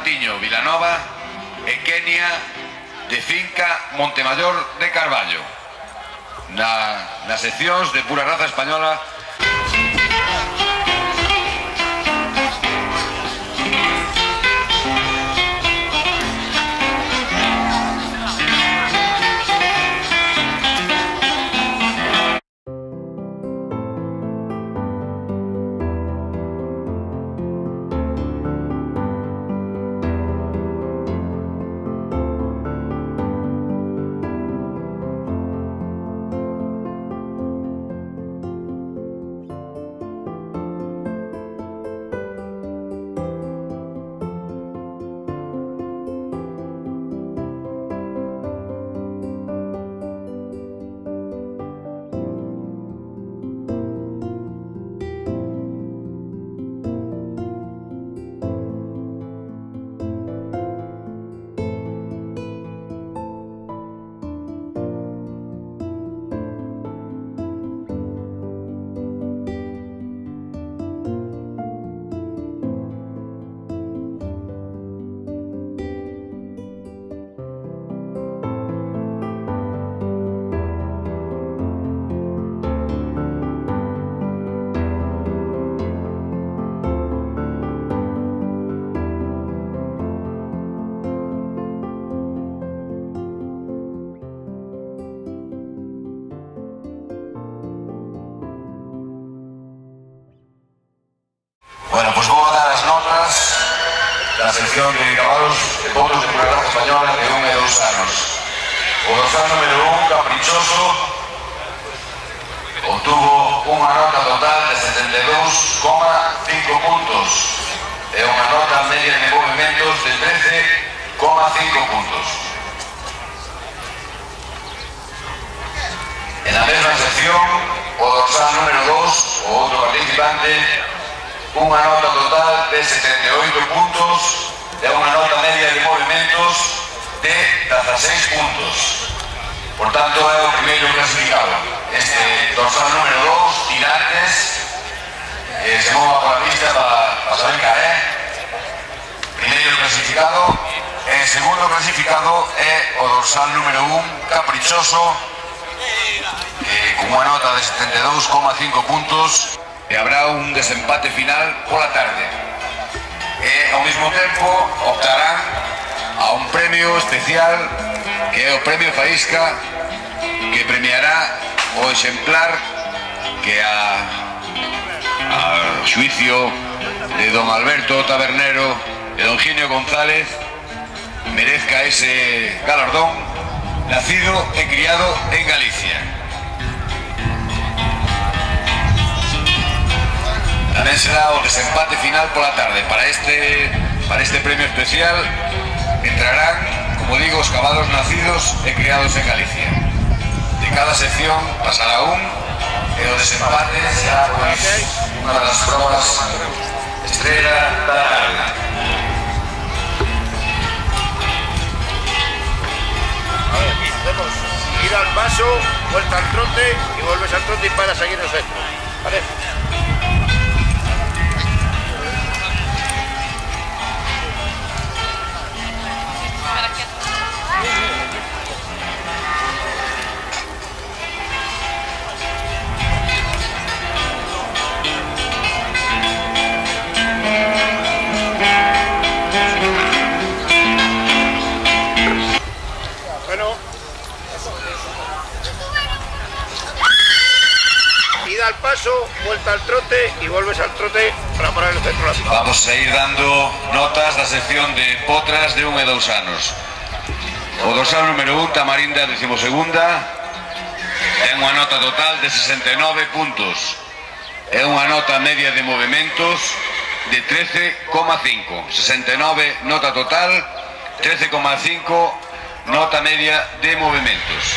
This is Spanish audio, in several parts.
Patiño Vilanova e Kenia de Finca Montemayor de Carballo. Nas seccións de pura raza española. Bueno, pues vou a dar as notas da sección de cabalos de potros de pura raza española de 1 e 2 anos. O dorsal número 1, Caprichoso, obtuvo unha nota total de 72,5 puntos e unha nota media de movimentos de 13,5 puntos. En la mesma sección, o dorsal número 2, o outro participante, unha nota total de 78 puntos e unha nota media de movimentos de 16 puntos. Por tanto, é o primeiro clasificado. Este dorsal número 2, Tirantes, se mova pola pista para saber que é. Primeiro clasificado. E segundo clasificado é o dorsal número 1, Caprichoso, con unha nota de 72,5 puntos. E habrá un desempate final pola tarde. E ao mesmo tempo optarán a un premio especial que é o Premio Faísca, que premiará o exemplar que a xuicio de don Alberto Tabernero e don Ginio González merezca ese galardón, nacido e criado en Galicia. Tamén será o desempate final pola tarde. Para este premio especial entrarán, como digo, os cabalos nacidos e criados en Galicia. De cada sección pasará un e o desempate será unha das probas estrela da tarde. Aquí hacemos ir al paso, vuelta al trote y vuelves al trote y para seguir el centro. ¿Vale? Al paso, vuelta al trote y vuelves al trote para parar el centro de la pista. Vamos a ir dando notas da sección de potras de 1 e 2 anos. O dorsal número 1, Tamarinda, 12ª, ten unha nota total de 69 puntos. É unha nota media de movimentos de 13,5. 69 nota total, 13,5 nota media de movimentos.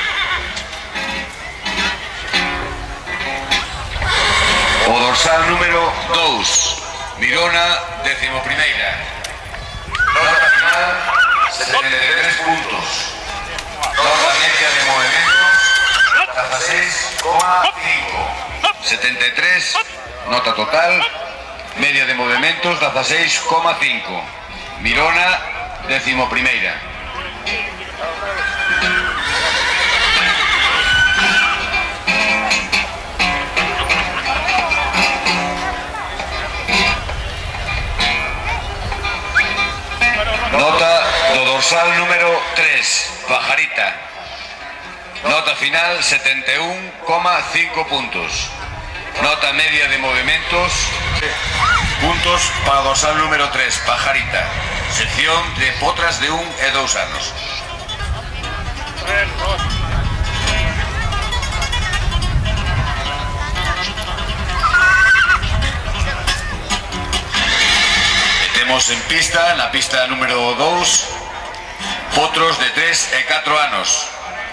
O dorsal número 2, Mirona, 11ª. Nota final, 73 puntos. Nota media de movimentos, 16,5. 73, nota total, media de movimentos, 16,5. Mirona, 11ª. Nota do dorsal número 3, Pajarita. Nota final, 71,5 puntos. Nota media de movimentos, puntos para dorsal número 3, Pajarita. Sección de potras de 1 e 2 anos. Temos en pista, na pista número 2, potros de 3 e 4 anos.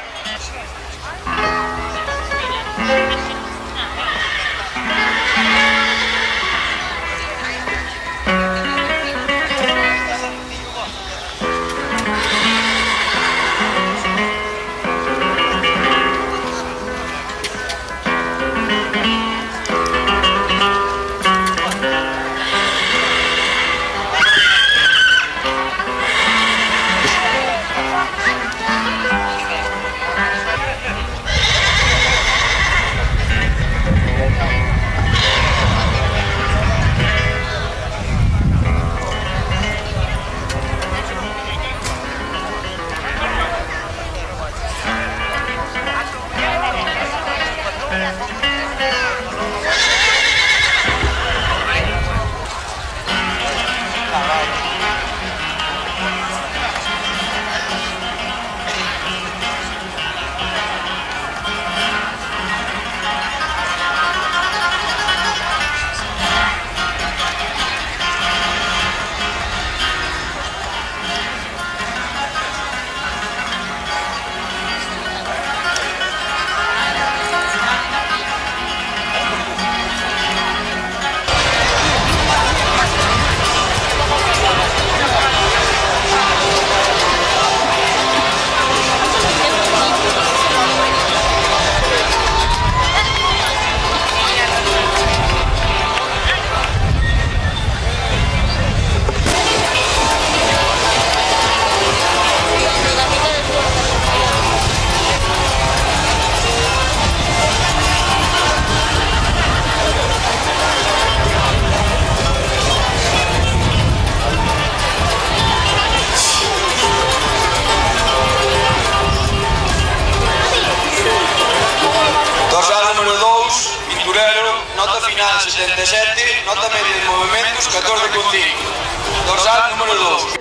Nota final 77, nota media de movimentos 14,5. Dorsal número 2.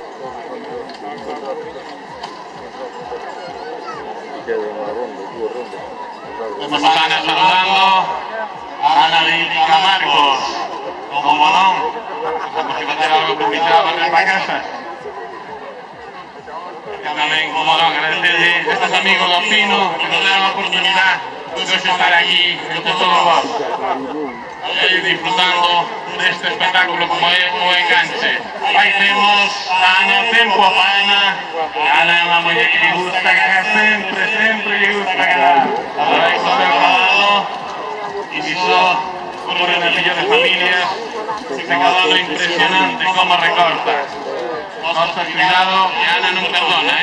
Nos Ana saludando a Ana Lídica Marcos. Como non, vamos a facer algo publicado para casa. Tamén, como non, agradecerle a estos amigos do Pino que nos dan a oportunidade de estar aquí entre todos vos, disfrutando deste espectáculo como é o enganche. Aí temos a Ana, tempo a Ana. Ana é unha muller que lle gusta ganar, sempre lle gusta ganar. Agora isto é o lado, e iso ocurre na millón de familias, este caballo impresionante como recorta. Nosa cuidado, e Ana non perdona,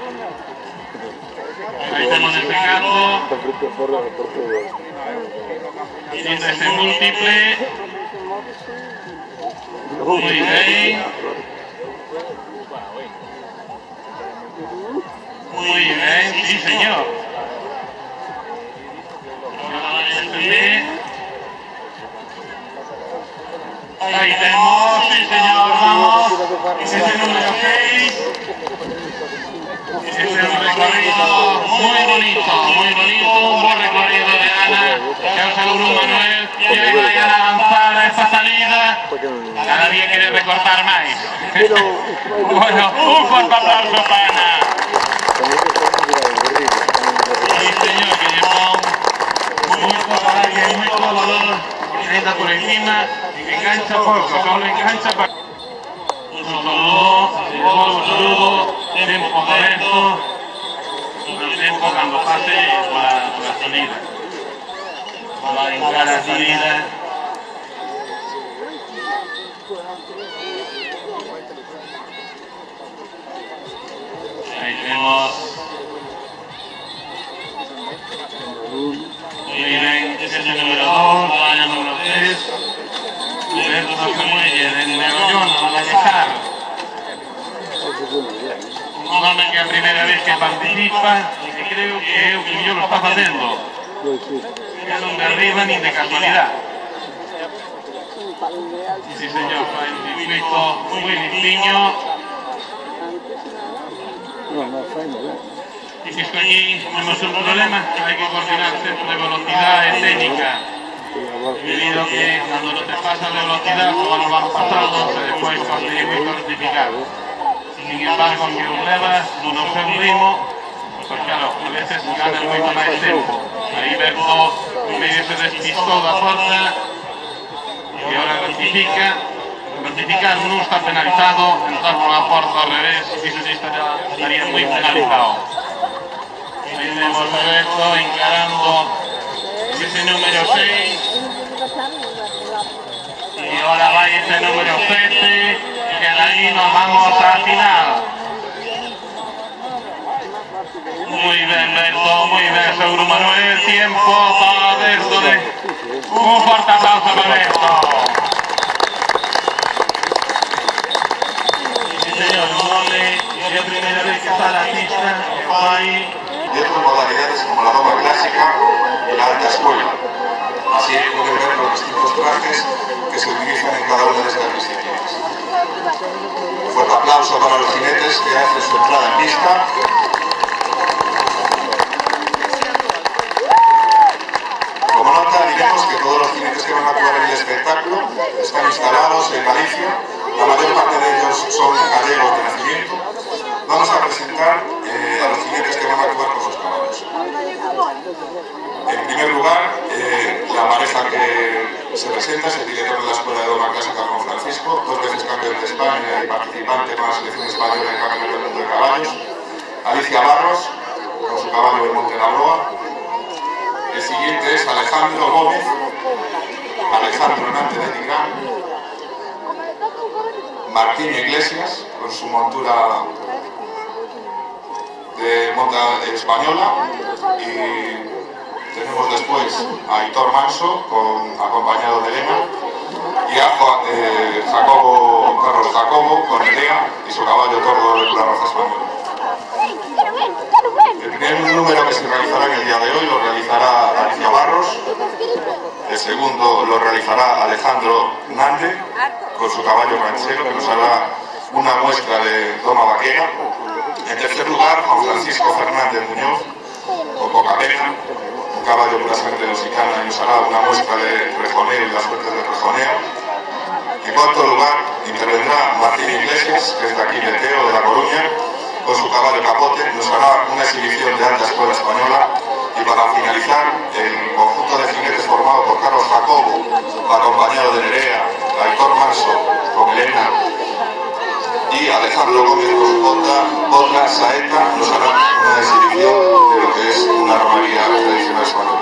Aí temos este campo, síntesis múltiple, muy bien, sí señor. Ahí tenemos, sí señor, vamos, ese es el número 6. Este es un recorrido muy bonito, un buen recorrido de Ana, que os aseguro Manuel, que vayan a avanzar a esta salida, cada día quiere recortar más. Bueno, un fuerte aplauso para Ana. Sí señor, que llevó mucho coraje, mucho valor, que entra por encima, y engancha poco, solo engancha para... Un saludo, tiempo correcto, un tiempo cuando pase por la salida. Para entrar la salida. que é a primeira vez que participa e que creo que é o que mellor lo está facendo. Que non derriba nin de casualidade. Sí, señor, fai un circuito moi limpiño. E que isto aquí temos un problema, hai que coordinar sempre velocidade e técnica. Debido que cando non te pasas de velocidade, só nos van pasados e despois conseguir moito rectificar. Sin embargo, se os levas no seu ritmo, pues claro, a veces ganas moito máis tempo. Aí Berto medio se despistou da porta e ahora rectifica. Rectificar non está penalizado, entrar por la porta ao revés, iso sí estaría moi penalizado. Aí temos a Berto encarando ese número 6. Y ahora va ese número 7, que de ahí nos vamos a final. Muy bien, Berto, muy bien, Seguro Manuel. Tiempo para Berto. Un fuerte aplauso para Berto. Sí, señor, un hombre que es la primera vez que sale a la pista, que va ahí. Y otras modalidades como la doma clásica y la alta escuela. Así puede ver los distintos trajes que se utilizan en cada una de estas disciplinas. Un fuerte aplauso para los jinetes que hacen su entrada en pista. Como nota, diremos que todos los jinetes que van a actuar en el espectáculo están instalados en Galicia. La mayor parte de ellos son gallegos de nacimiento. Vamos a presentar a los jinetes que van a actuar con sus caballos. En primer lugar, la pareja que se presenta es el director de la Escuela de Doma Clásica, Juan Francisco, 2 veces campeón de España y participante para la selección española en Campeonato del Mundo de Caballos. Alicia Barros, con su caballo de Monte la Broa. El siguiente es Alejandro Gómez, Alejandro Nante de Nigrán. Martín Iglesias, con su montura de monta española. Y tenemos después a Aitor Manso, acompañado de Elena, y a Carlos Jacobo, con Elea y su caballo tordo de la raza española. El primer número que se realizará en el día de hoy lo realizará Alicia Barros, el segundo lo realizará Alejandro Nande, con su caballo ranchero, que nos hará una muestra de doma vaquera. En tercer lugar, Juan Francisco Fernández Muñoz, con poca pena, un caballo pura sangre lusitana, y nos hará una muestra de rejoneo y las suertes de rejoneo. En cuarto lugar, intervendrá Martín Iglesias, que es de aquí de Teo, de La Coruña, con su caballo Capote, nos hará una exhibición de alta escuela española. Y para finalizar, el conjunto de jinetes formado por Carlos Jacobo, acompañado de Nerea, Aitor Manso, con Elena, y Alejandro Gómez con su potla saeta, nos hará una exhibición de lo que es una romería tradicional española.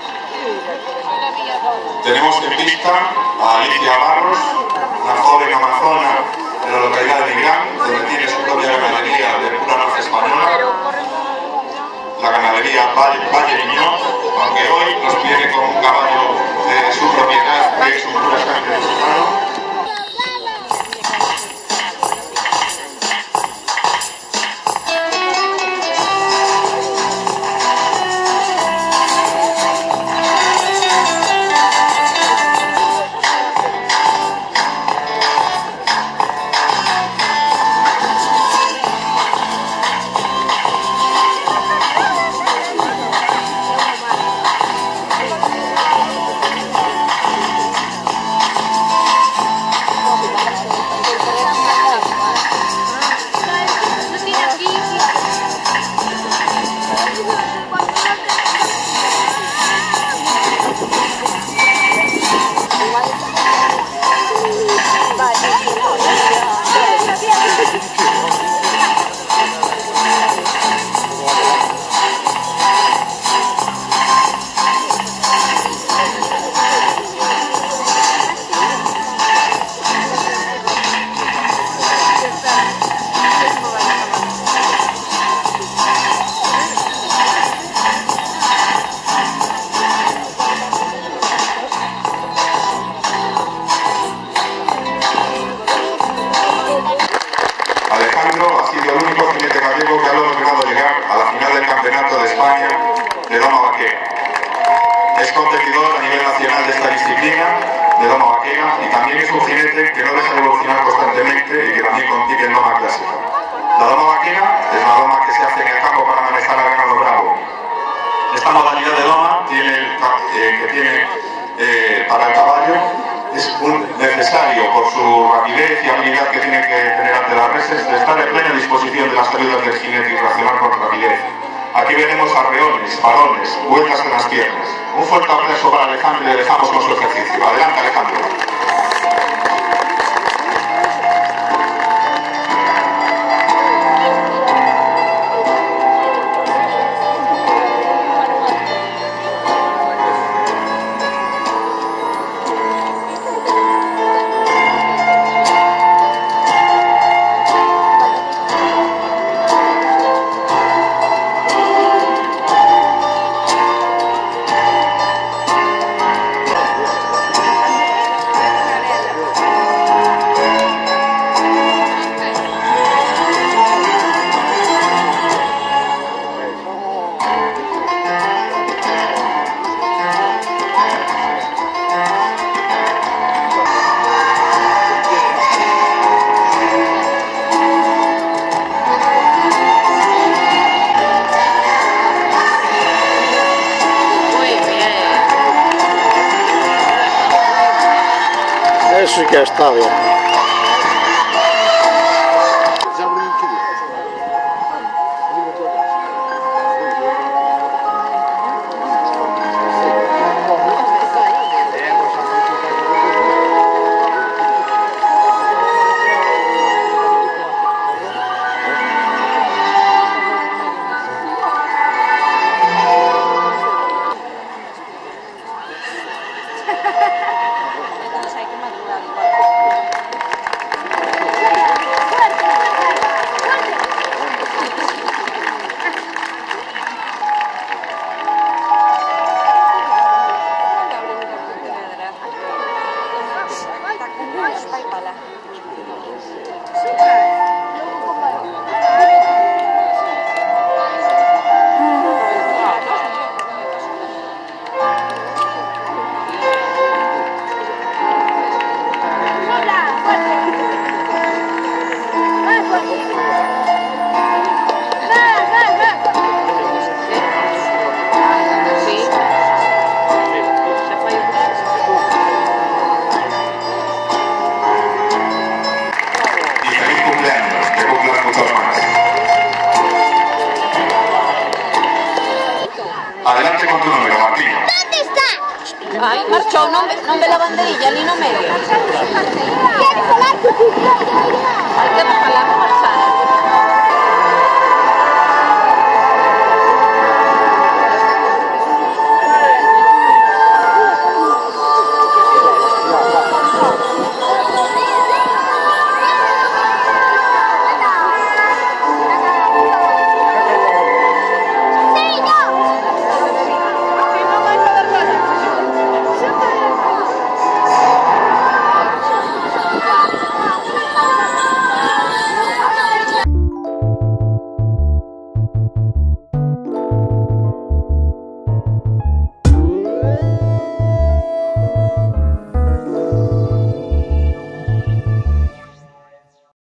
Tenemos en pista a Alicia Barros, una joven amazona de la localidad de Nigrán, donde tiene su propia ganadería de pura raza española, la ganadería Valle Miñón, aunque hoy nos viene con un caballo de su propiedad, que es un pura sangre lusitano. final del Campeonato de España de Doma Vaquera. Es competidor a nivel nacional de esta disciplina de doma vaquera y también es un jinete que no deja de evolucionar constantemente y que también compite en doma clásica. La doma vaquera es una doma que se hace en el campo para manejar al ganado bravo. Esta modalidad de doma para el caballo es necesario por su rapidez y habilidad que tiene que tener ante las reses de estar en plena disposición de las ayudas del jinete y reaccionar con rapidez. Aquí veremos arreones, parones, vueltas en las piernas. Un fuerte aplauso para Alejandro y le dejamos con su ejercicio. Adelante, Alejandro. Eso sí que está bien. Adelante con tu número, Martín. ¿Dónde está? Ai, marchou, non ve la banderilla ali no medio. ¿Quieres hablar? Hai que falar con